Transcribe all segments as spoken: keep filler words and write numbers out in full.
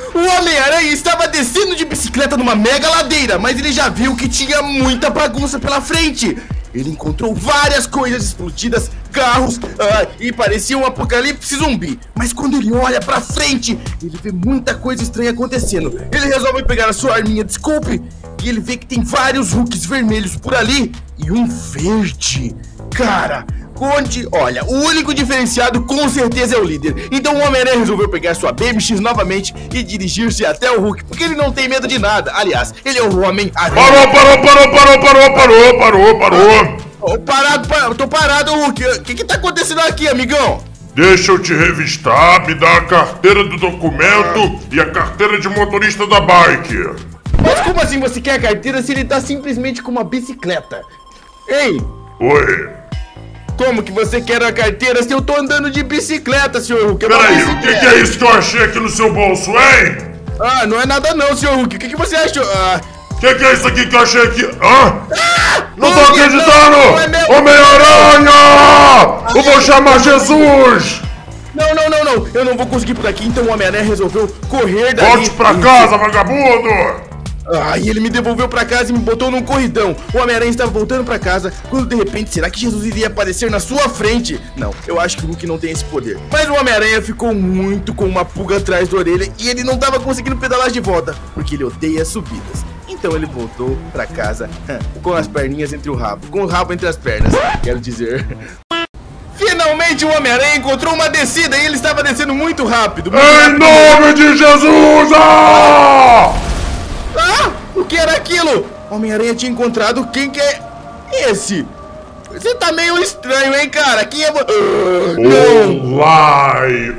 O Homem-Aranha estava descendo de bicicleta numa mega ladeira, mas ele já viu que tinha muita bagunça pela frente. Ele encontrou várias coisas explodidas, carros, ah, e parecia um apocalipse zumbi. Mas quando ele olha pra frente, ele vê muita coisa estranha acontecendo. Ele resolve pegar a sua arminha de scope e ele vê que tem vários Hulks vermelhos por ali e um verde. Cara, onde, olha, o único diferenciado com certeza é o líder. Então o Homem-Aranha resolveu pegar sua B M X novamente e dirigir-se até o Hulk, porque ele não tem medo de nada. Aliás, ele é o Homem-Aranha. Parou, parou, parou, parou, parou, parou, parou, parou. Oh, parado, parado, tô parado, Hulk. O que que tá acontecendo aqui, amigão? Deixa eu te revistar, me dá a carteira do documento ah. e a carteira de motorista da bike. Mas como assim você quer a carteira se ele tá simplesmente com uma bicicleta? Ei! Oi! Como que você quer a carteira se eu tô andando de bicicleta, senhor Hulk? Peraí, o que, que é isso que eu achei aqui no seu bolso, hein? Ah, não é nada não, senhor Hulk. O que, que você achou? Ah... O que, que é isso aqui que eu achei aqui? Hã? Ah, não tô acreditando! É Homem-Aranha! Eu vou chamar Jesus! Não, não, não, não. Eu não vou conseguir por aqui, então o Homem-Aranha resolveu correr dali. Volte pra casa, vagabundo! Ah, e ele me devolveu pra casa e me botou num corridão. O Homem-Aranha estava voltando pra casa quando de repente, será que Jesus iria aparecer na sua frente? Não, eu acho que o Hulk não tem esse poder. Mas o Homem-Aranha ficou muito com uma pulga atrás da orelha e ele não tava conseguindo pedalar de volta, porque ele odeia subidas. Então ele voltou pra casa com as perninhas entre o rabo, com o rabo entre as pernas, quero dizer. Finalmente o Homem-Aranha encontrou uma descida e ele estava descendo muito rápido. Muito em rápido. nome de Jesus! Ah! Ah! O que era aquilo? Homem-Aranha tinha encontrado quem que é esse? Você tá meio estranho, hein, cara? Quem é... Uh, Olá,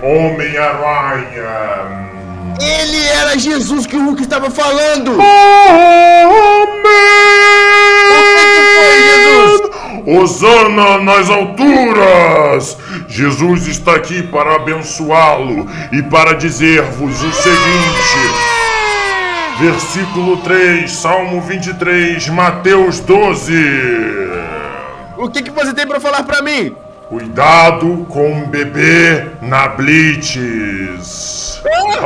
Homem-Aranha! Ele era Jesus que o Hulk estava falando! Amém! O que, que foi, Jesus? Hosana nas alturas! Jesus está aqui para abençoá-lo e para dizer-vos o seguinte... Versículo três, Salmo vinte e três, Mateus doze. O que, que você tem para falar para mim? Cuidado com o bebê na Blitz.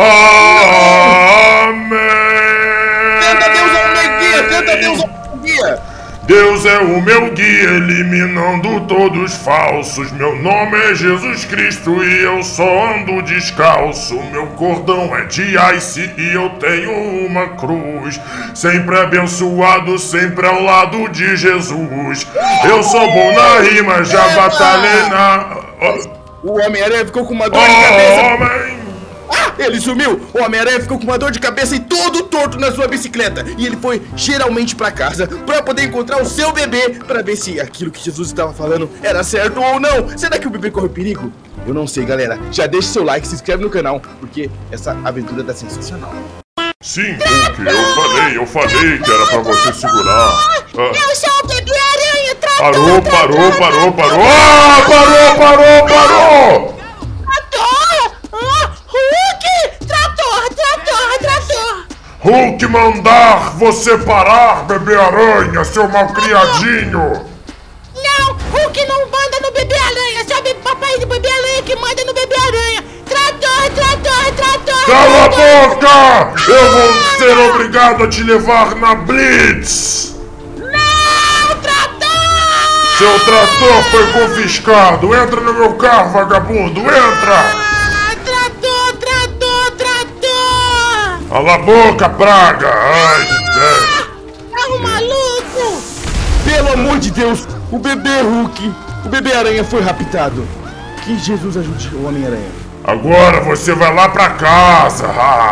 Ah, Amém. Tenta Deus é o meu guia, tenta Deus é o meu guia. Deus é o meu guia, eliminando todos falsos. Meu nome é Jesus Cristo e eu só ando descalço. Meu cordão é de ice e eu tenho uma cruz. Sempre abençoado, sempre ao lado de Jesus. Eu sou bom na rima, já batalhei na... O Homem-Aranha ficou com uma dor de cabeça. Homem! Ah, ele sumiu! O Homem-Aranha ficou com uma dor de cabeça e todo torto na sua bicicleta. E ele foi geralmente pra casa pra poder encontrar o seu bebê, pra ver se aquilo que Jesus estava falando era certo ou não. Será que o bebê corre perigo? Eu não sei, galera. Já deixa seu like, se inscreve no canal, porque essa aventura tá sensacional. Sim, Hulk, eu falei, eu falei que era pra você segurar. Ah. Eu sou o bebê aranha, trator, Parou, trator, parou, trator, parou, parou! Ah, parou, parou, parou! Trator! Ah, Hulk! Trator, trator, trator! Hulk mandar você parar, bebê aranha, seu malcriadinho! Não, Hulk não manda no bebê aranha, só o papai do bebê aranha que manda no bebê aranha! Trator, trator, trator! Cala a boca! Eu vou ser obrigado a te levar na Blitz! Não, trator! Seu trator foi confiscado! Entra no meu carro, vagabundo! Entra! Ah, trator, trator, trator! Cala a boca, praga! Ai, que velho! É um maluco! Pelo amor de Deus, o bebê Hulk, o bebê aranha foi raptado. Que Jesus ajude o Homem-Aranha. Agora você vai lá pra casa!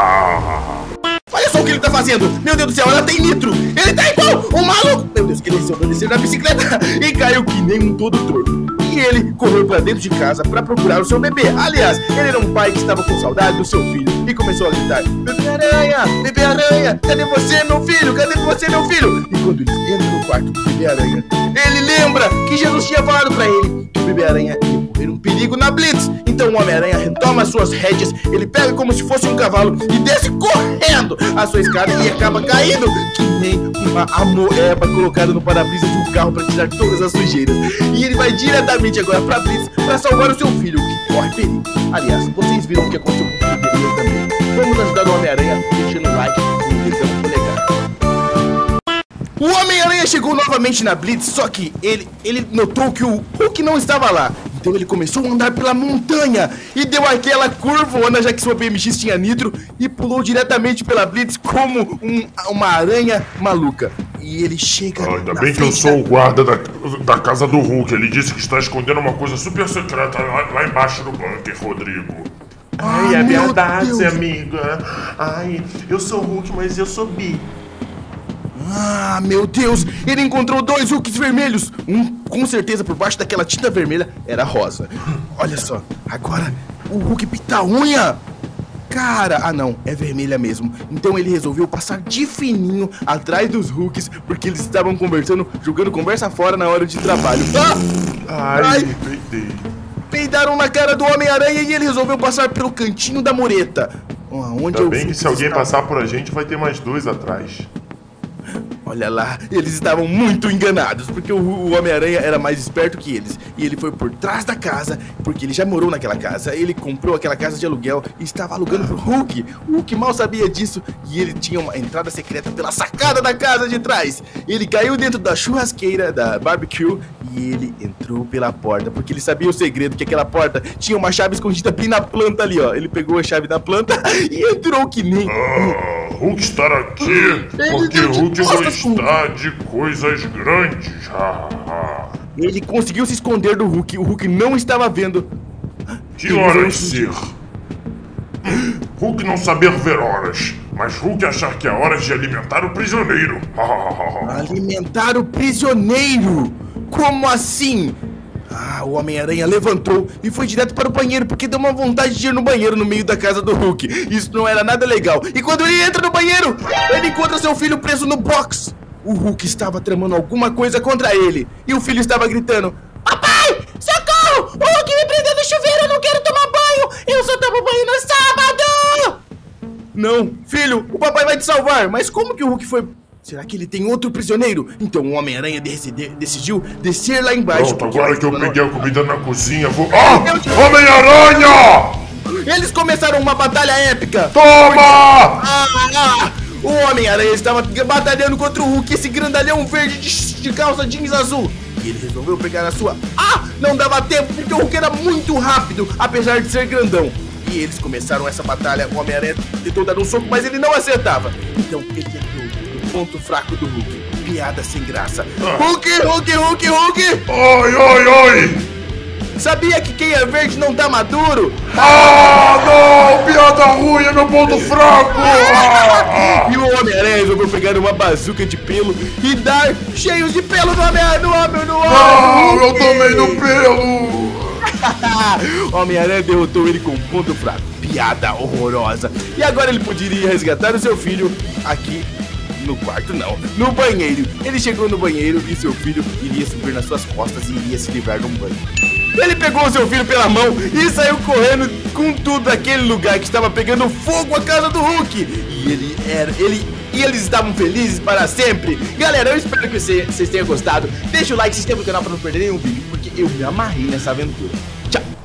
Olha só o que ele tá fazendo! Meu Deus do céu, ela tem nitro! Ele tá igual um maluco! Meu Deus, que ele desceu, desceu na bicicleta e caiu que nem um todo torto. E ele correu pra dentro de casa pra procurar o seu bebê. Aliás, ele era um pai que estava com saudade do seu filho e começou a gritar: Bebê aranha! Bebê aranha! Cadê você, meu filho? Cadê você, meu filho? E quando ele entra no quarto do bebê aranha, ele lembra que Jesus tinha falado pra ele que o bebê aranha ia correr um perigo na Blitz. Então o Homem-Aranha retoma as suas rédeas, ele pega como se fosse um cavalo e desce correndo a sua escada e acaba caindo que nem uma amoeba colocada no para-brisa de um carro para tirar todas as sujeiras. E ele vai diretamente agora pra Blitz para salvar o seu filho, que corre perigo. Aliás, vocês viram o que aconteceu com o filho dele também. vamos ajudar o Homem-Aranha deixando o like e o dedão polegar. O Homem-Aranha chegou novamente na Blitz, só que ele, ele notou que o Hulk não estava lá. Então ele começou a andar pela montanha e deu aquela curva, já que sua B M X tinha nitro, e pulou diretamente pela Blitz como um, uma aranha maluca. E ele chega. Ah, ainda bem que eu sou o guarda da, da casa do Hulk. Ele disse que está escondendo uma coisa super secreta lá, lá embaixo no bunker, Rodrigo. Ai, Ah, é meu verdade, Deus. amiga. Ai, eu sou Hulk, mas eu sou bi. Ah, meu Deus! Ele encontrou dois Hulks vermelhos. Um, com certeza, por baixo daquela tinta vermelha, era rosa. Olha só, agora o Hulk pinta a unha. Cara, ah não, é vermelha mesmo. Então ele resolveu passar de fininho atrás dos Hulks, porque eles estavam conversando, jogando conversa fora na hora de trabalho. Ah! Ai, Ai. me peidei. Peidaram na cara do Homem-Aranha e ele resolveu passar pelo cantinho da mureta. Ah, onde Ainda eu bem vi que se alguém estavam. passar por a gente, vai ter mais dois atrás. Olha lá, eles estavam muito enganados, porque o, o Homem-Aranha era mais esperto que eles. E ele foi por trás da casa, porque ele já morou naquela casa. Ele comprou aquela casa de aluguel e estava alugando pro Hulk. O Hulk mal sabia disso e ele tinha uma entrada secreta pela sacada da casa de trás. Ele caiu dentro da churrasqueira, da barbecue, e ele entrou pela porta, porque ele sabia o segredo, que aquela porta tinha uma chave escondida bem na planta ali, ó. Ele pegou a chave da planta e entrou que nem... Ah, Hulk estar aqui porque deu de Hulk costas com- gostar de coisas grandes. Ah, ah. Ele conseguiu se esconder do Hulk, o Hulk não estava vendo. Que Ele horas veio ser? Hulk não saber ver horas, mas Hulk achar que é hora de alimentar o prisioneiro. Alimentar o prisioneiro? Como assim? Ah, o Homem-Aranha levantou e foi direto para o banheiro, porque deu uma vontade de ir no banheiro no meio da casa do Hulk. Isso não era nada legal. E quando ele entra no banheiro, ele encontra seu filho preso no box. O Hulk estava tramando alguma coisa contra ele. E o filho estava gritando: Papai, socorro! O Hulk me prendeu no chuveiro, eu não quero tomar banho! Eu só tomo banho no sábado! não, filho, o papai vai te salvar. Mas como que o Hulk foi... Será que ele tem outro prisioneiro? Então o Homem-Aranha decidi- decidiu descer lá embaixo. Pronto, porque agora lá que eu em cima peguei não- a comida na cozinha, vou... Ah! Eu te- Homem-Aranha! Eles começaram uma batalha épica. Toma! Ah, ah, o Homem-Aranha estava batalhando contra o Hulk, esse grandalhão verde de, de calça jeans azul. E ele resolveu pegar a sua... Ah, não dava tempo porque o Hulk era muito rápido, apesar de ser grandão. E eles começaram essa batalha, o Homem-Aranha tentou dar um soco, mas ele não acertava. Então ele entrou no ponto fraco do Hulk. Piada sem graça. Hulk, Hulk, Hulk, Hulk! Oi, oi, oi! Sabia que quem é verde não tá maduro? Ah, não! Piada ruim, é meu ponto fraco! Ah, E o Homem-Aranha resolveu pegar uma bazuca de pelo e dar cheios de pelo no Homem-Aranha, no Homem, no ah, Homem! eu tomei no pelo! Homem-Aranha derrotou ele com um ponto fraco. Piada horrorosa. E agora ele poderia resgatar o seu filho aqui no quarto, não, no banheiro. Ele chegou no banheiro e seu filho iria subir nas suas costas e iria se livrar de um banho. Ele pegou o seu filho pela mão e saiu correndo com tudo daquele lugar que estava pegando fogo a casa do Hulk. E ele era, ele e eles estavam felizes para sempre. Galera, eu espero que vocês tenham gostado. Deixa o like, se inscreva no canal para não perder nenhum vídeo, porque eu me amarrei nessa aventura.